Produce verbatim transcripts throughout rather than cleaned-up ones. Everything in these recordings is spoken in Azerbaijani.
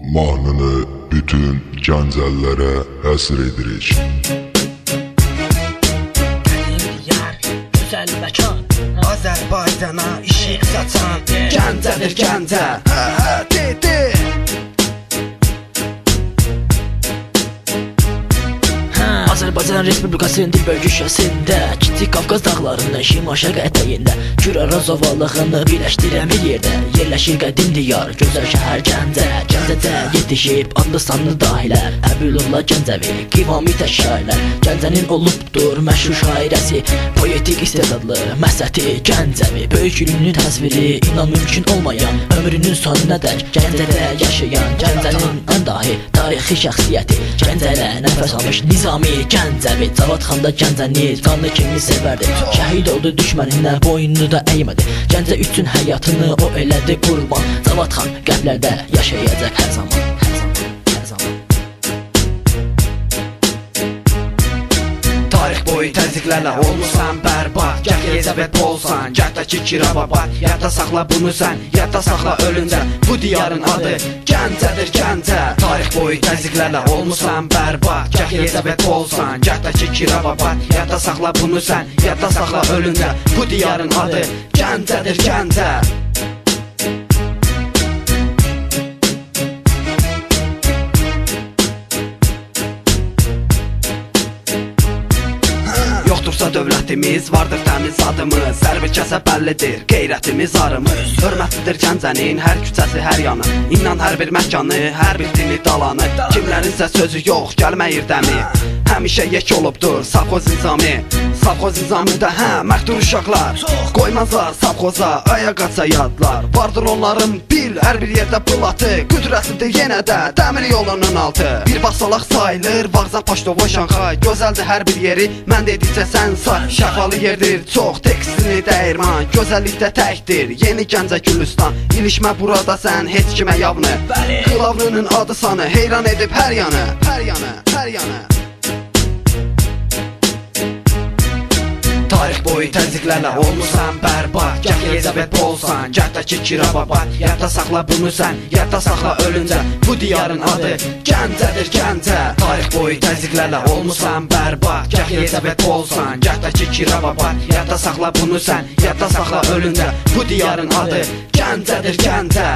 mahnını bütün gəncəllərə həsr edirik. Gözəl məkan, Azərbaycana işıq saçan Gəncədir Gəncə, hə hə de de. Azərbaycan Respublikasının dil bölgüsündə Kiçik Qafqaz dağlarının şimal-şərq ətəyində Kür-Araz ovalığını birləşdirən bir yerdə yerləşir qədim diyar, gözəl şəhər Gəncə. Gəncədə yetişib adlı sanlı dahilər Əbülullah Gəncəvi, qivami tək şairlər. Gəncənin olubdur məşhur şairəsi, poetik istedadlı məsəti Gəncəvi. Böyük ünlünün təsviri inan mümkün olmayan, ömrünün sonuna dək Gəncədə yaşayan Gəncənin ən dahi tarixi şəxsiyyəti Gəncələ nəfəs almış Nizami Gəncəvi. Cavad xan da Gəncəni qanlı kimi sevərdi, şəhid oldu düşməninə boynunu da əymədi. Gəncə üçün həyatını o elədi qurban. Cavad xan qəlblərdə yaşayacaq hər zaman, hər zaman, hər zaman. Tarix boyu təzyiqlərlə olmusan bərbad, gəl Elizabet olsan, gətdəki Kirababat. Yadda saxla bunu sən, yadda saxla ölüncə, bu diyarın adı Gəncədir Gəncə. Tarix boyu təzyiqlərlə olmusan bərbad, gəl Elizabet olsan, gətdəki Kirababat. Yadda saxla bunu sən, yadda saxla ölüncə, bu diyarın adı Gəncədir Gəncə. Yoxdursa dövlətimiz, vardır təmiz adımız. Sərbi kəsə bəllidir, qeyrətimiz arımız. Hörmətlidir Gəncənin hər küçəsi, hər yanı. İnan hər bir məkanı, hər bir dili dalanı. Kimlərinsə sözü yox, gəlməyir dəmi. Həmişə yek olubdur Savxoz Nizami. Savxoz Nizamidə hə, məxdur uşaqlar qoymazlar savxoza, ayağa yadlar. Vardır onların bil, hər bir yerdə pılatı. Qüdrətlidir yenə də dəmir yolunun altı. Bir basalaq sayılır, Vağzan Paştovoy Şanxay. Gözəldir hər bir yeri, mən dedikcə sən say. Şəfalı yerdir, çox tekstini dəyirman. Gözəllikdə təkdir, yeni Gəncə Gülüstan. İlişmə burada sən, heç kimə yavını. Qılavrının adı sanı, heyran edib hər yanı, hər yanı, hər yanı. Tarix boyu təzyiqlərlə olmusan bərbad, gəl Elizabet olsan, gətdəki Kirababat. Yadda saxla bunu sən, yadda saxla ölüncə, bu diyarın adı Gəncədir Gəncə. Tarix boyu təzyiqlərlə olmusan bərbad, gəl Elizabet olsan, gətdəki Kirababat. Yadda saxla bunu sən, yadda saxla ölüncə, bu diyarın adı Gəncədir Gəncə.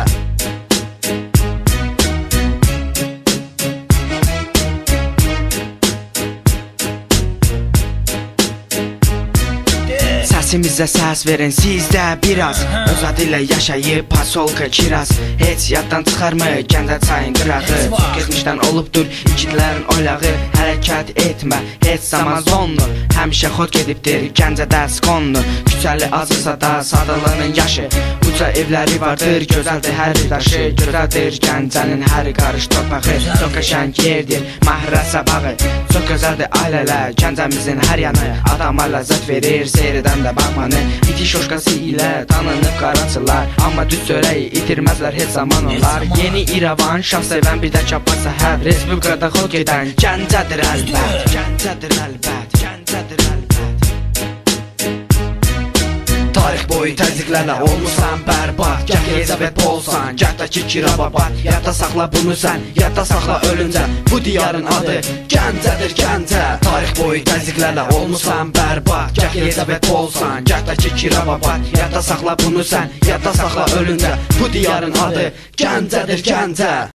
Səsimizə səs verin sizdə biraz, öz adı ilə yaşayıb Pasolka Kiraz. Heç yaddan çıxarmı Gəncə çayın qırağı, keçmişdən olubdur igidlərin oylağı. Hərəkət etmə, heç zaman zonlu, həmişə xod gedibdir Gəncədə skonlu. Küçəli azırsa da sadalığının yaşı, uca evləri vardır, gözəldir hər bir daşı. Gözəldir Gəncənin hər qarış torpağı, çox qəşəng yerdir Məhrəsə bağı. Çox gözəldir ailələr Gəncəmizin hər yanı, adama ləzzət verir seyridən də baxmanı. İti şoşkası ilə tanınıb qaraçılar, amma düz çörəyi itirməzlər heç zaman onlar. Yeni İrəvan, şah sevən bir də Kabbar səhər, Respublikada xod gedən Gəncədir əlbət, Gəncədir əlbət, Gəncədir əlbət. Tarix boyu təzyiqlərlə olmusan bərbad, gəl Elizabet olsan, gətdəki Kirababat. Yadda saxla bunu sən, yadda saxla ölüncə, bu diyarın adı Gəncədir Gəncə. Tarix boyu təzyiqlərlə olmusan bərbad, gəl Elizabet olsan, gətdəki Kirababat. Yadda saxla bunu sən, yadda saxla ölüncə, bu diyarın adı Gəncədir Gəncə.